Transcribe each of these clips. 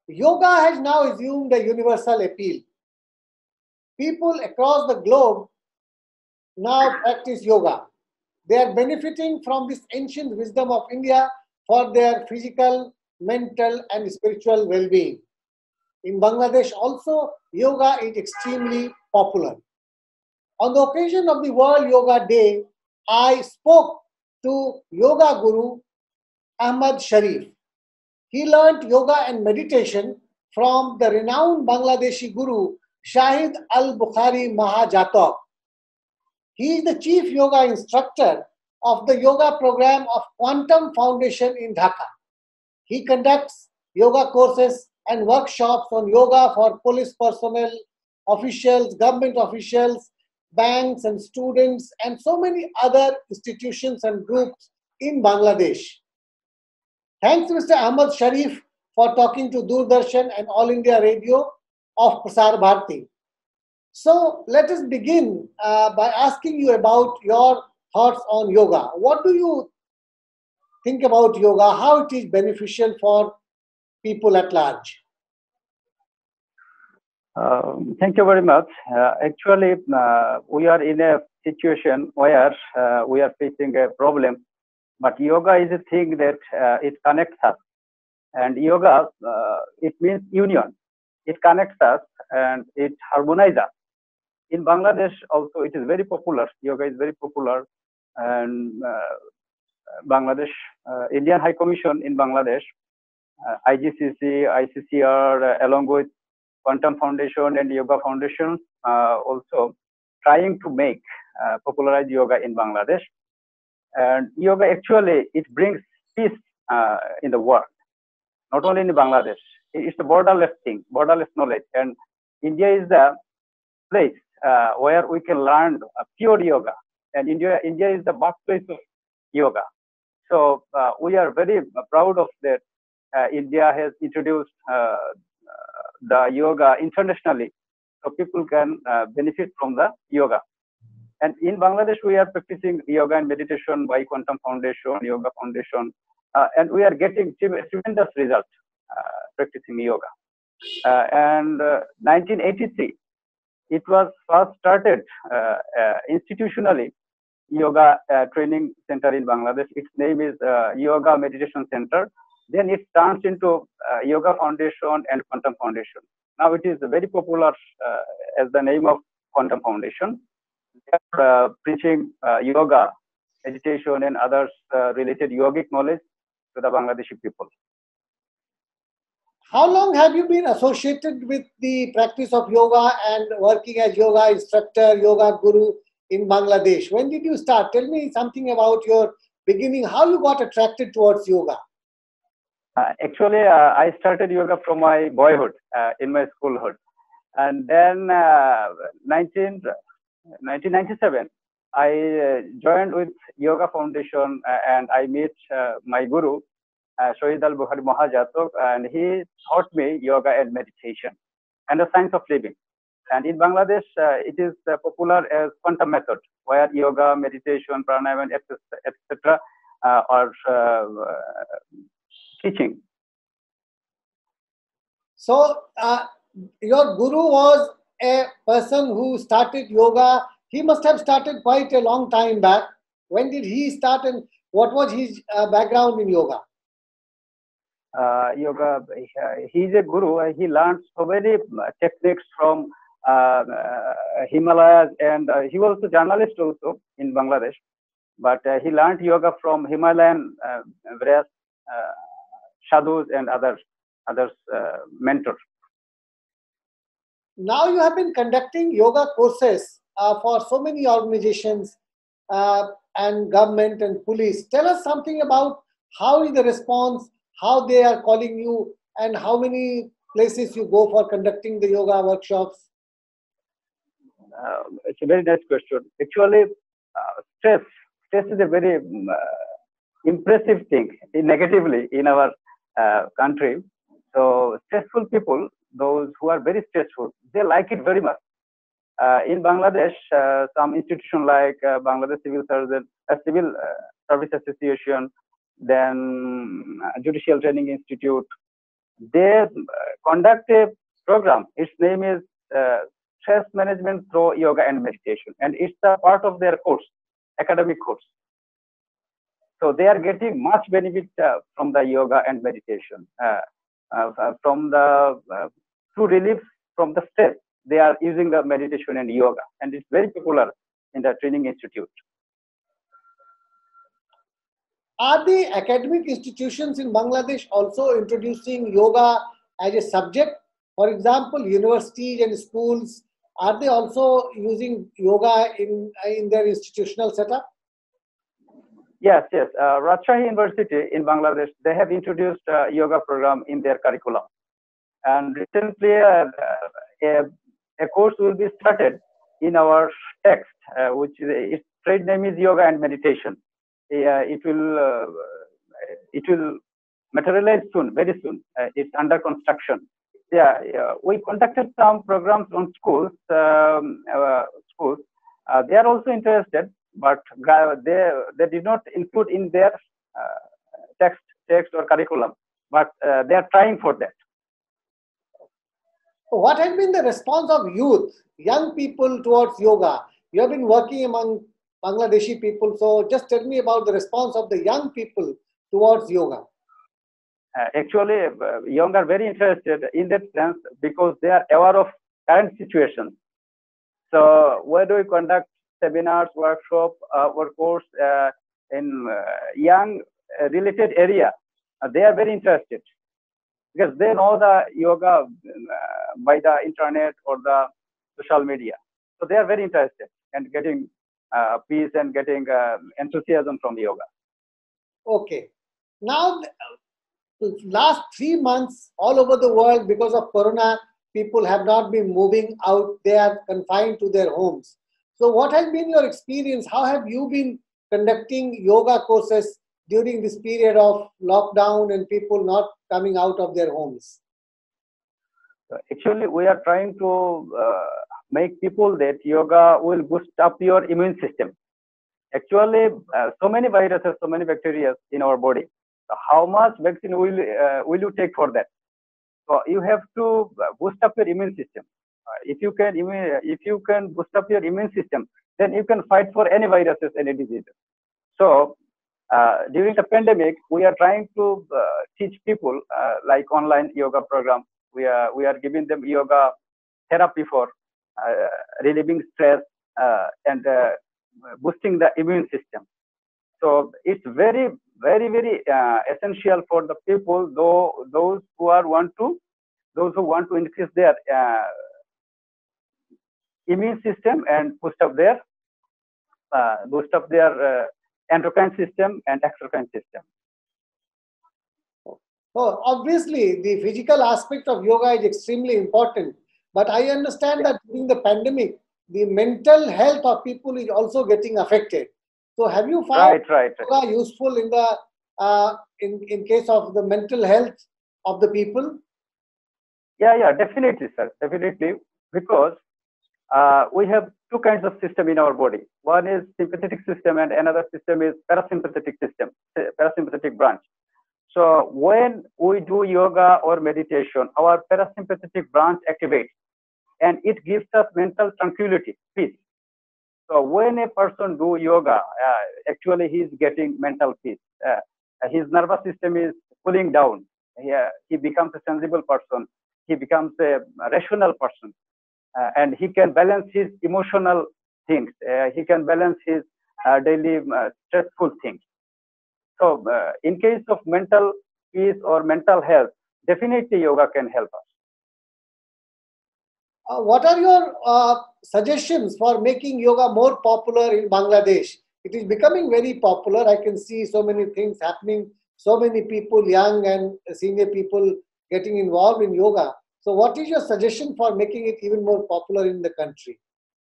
Yoga has now assumed a universal appeal. People across the globe now practice yoga. They are benefiting from this ancient wisdom of India for their physical, mental, and spiritual well being. In Bangladesh, also, yoga is extremely popular. On the occasion of the World Yoga Day, I spoke to yoga guru Ahmad Sharif. He learnt yoga and meditation from the renowned Bangladeshi guru Shahid Al Bukhari Mahajatok. He is the chief yoga instructor of the yoga program of Quantum Foundation in Dhaka. He conducts yoga courses and workshops on yoga for police personnel, officials, government officials, banks and students, and so many other institutions and groups in Bangladesh. Thanks, Mr. Ahmad Sharif, for talking to Doordarshan and All India Radio of Prasar Bharati. So let us begin by asking you about your thoughts on yoga. What do you think about yoga? How it is beneficial for people at large? Thank you very much. Actually, we are in a situation where we are facing a problem, but yoga is a thing that it connects us. And yoga, it means union. It connects us and it harmonizes us. In Bangladesh also, it is very popular. Yoga is very popular. And Bangladesh, Indian High Commission in Bangladesh, IGCC, ICCR, along with Quantum Foundation and Yoga Foundation, also trying to make popularize yoga in Bangladesh. And yoga actually, it brings peace in the world, not only in Bangladesh. It's a borderless thing, borderless knowledge. And India is the place where we can learn pure yoga. And India is the birthplace of yoga. So we are very proud of that. India has introduced the yoga internationally, so people can benefit from the yoga. And in Bangladesh, we are practicing yoga and meditation by Quantum Foundation, Yoga Foundation, and we are getting tremendous results practicing yoga. And 1983, it was first started institutionally, yoga training center in Bangladesh. Its name is Yoga Meditation Center. Then it turns into Yoga Foundation and Quantum Foundation. Now it is very popular as the name of Quantum Foundation. They are preaching yoga, meditation, and others related yogic knowledge to the Bangladeshi people. How long have you been associated with the practice of yoga and working as yoga instructor, yoga guru in Bangladesh? When did you start? Tell me something about your beginning, how you got attracted towards yoga. Actually, I started yoga from my boyhood, in my schoolhood. And then 1997, I joined with Yoga Foundation and I met my guru, Shahid Al Bukhari Mahajatok, and he taught me yoga and meditation and the science of living. And in Bangladesh, it is popular as quantum method, where yoga, meditation, pranayama, etc. are teaching. So, your guru was a person who started yoga. He must have started quite a long time back. When did he start and what was his background in yoga? Yoga, he's a guru. He learned so many techniques from Himalayas, and he was a journalist also in Bangladesh. But he learned yoga from Himalayan various sadhus and others mentors. Now you have been conducting yoga courses for so many organizations and government and police. Tell us something about how is the response, how they are calling you, and how many places you go for conducting the yoga workshops. It's a very nice question. Actually, stress is a very impressive thing negatively in our country. So stressful people, those who are very stressful, they like it very much. In Bangladesh, some institution like Bangladesh Civil Service Association, then Judicial Training Institute, they conduct a program. Its name is stress management through yoga and meditation, and it's a part of their course, academic course. So they are getting much benefit from the yoga and meditation, from the to relief from the stress. They are using the meditation and yoga, and it's very popular in the training institute. Are the academic institutions in Bangladesh also introducing yoga as a subject? For example, universities and schools, are they also using yoga in their institutional setup? Yes, yes. Rajshahi University in Bangladesh, they have introduced a yoga program in their curriculum. And recently, a course will be started in our text, which is, its trade name is Yoga and Meditation. It will materialize soon, very soon. It's under construction. Yeah, we conducted some programs on schools. They are also interested, but they did not include in their text or curriculum. But they are trying for that. What has been the response of youth, young people towards yoga? You have been working among Bangladeshi people, so just tell me about the response of the young people towards yoga. Actually, young are very interested in that sense because they are aware of current situation. So where do we conduct seminars, workshop, or course in young related area? They are very interested because they know the yoga by the internet or the social media. So they are very interested and getting peace and getting enthusiasm from yoga. Okay. Now, last 3 months, all over the world, because of Corona, people have not been moving out. They are confined to their homes. So what has been your experience? How have you been conducting yoga courses during this period of lockdown and people not coming out of their homes? Actually, we are trying to make people that yoga will boost up your immune system. Actually, so many viruses, so many bacteria in our body. So how much vaccine will you take for that? So you have to boost up your immune system. If you can boost up your immune system, then you can fight for any viruses, any diseases. So during the pandemic, we are trying to teach people like online yoga program. We are giving them yoga therapy for relieving stress and boosting the immune system. So it's very, very, very essential for the people, those who want to increase their immune system and boost up their endocrine system and exocrine system. Oh, obviously, the physical aspect of yoga is extremely important. But I understand that during the pandemic, the mental health of people is also getting affected. So, have you found yoga useful in the in case of the mental health of the people? Yeah, definitely, sir, definitely, because we have two kinds of system in our body. One is sympathetic system, and another system is parasympathetic system, parasympathetic branch. So when we do yoga or meditation, our parasympathetic branch activates, and it gives us mental tranquility, peace. So when a person do yoga, actually he is getting mental peace. His nervous system is cooling down. He becomes a sensible person. He becomes a rational person, and he can balance his emotional things. He can balance his daily stressful things. So, in case of mental peace or mental health, definitely yoga can help us. What are your suggestions for making yoga more popular in Bangladesh? It is becoming very popular. I can see so many things happening, so many people, young and senior people, getting involved in yoga. So, what is your suggestion for making it even more popular in the country?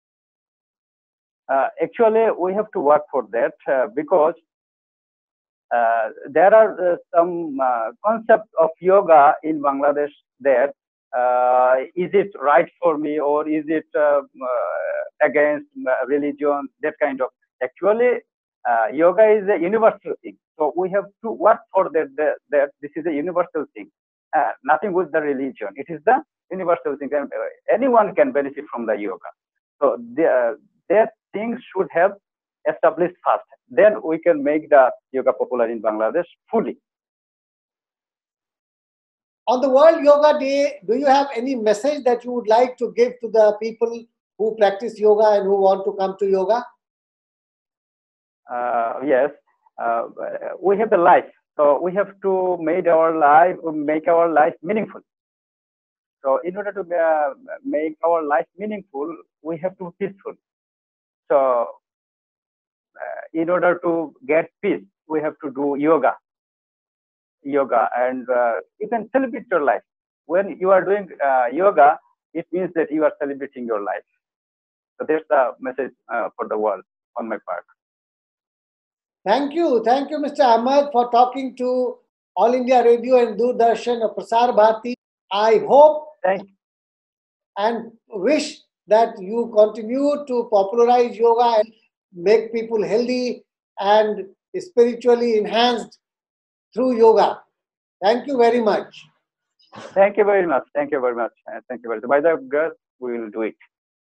Actually, we have to work for that because there are some concepts of yoga in Bangladesh there. Is it right for me, or is it against religion? That kind of. Actually, yoga is a universal thing. So we have to work for that. That this is a universal thing. nothing with the religion. It is the universal thing. Anyone can benefit from the yoga. So that things should have established first. Then we can make the yoga popular in Bangladesh fully. On the World Yoga Day, do you have any message that you would like to give to the people who practice yoga and who want to come to yoga? Yes, we have a life, so we have to make our life meaningful. So in order to make our life meaningful, we have to be peaceful. So in order to get peace, we have to do yoga, and you can celebrate your life. When you are doing yoga, it means that you are celebrating your life. So that's the message for the world on my part. Thank you, Mr. Ahmed, for talking to All India Radio and Doordarshan of Prasar Bharati. I hope and wish that you continue to popularize yoga and make people healthy and spiritually enhanced through yoga. Thank you very much. Thank you very much. Thank you very much. Thank you very much. By the God, we will do it.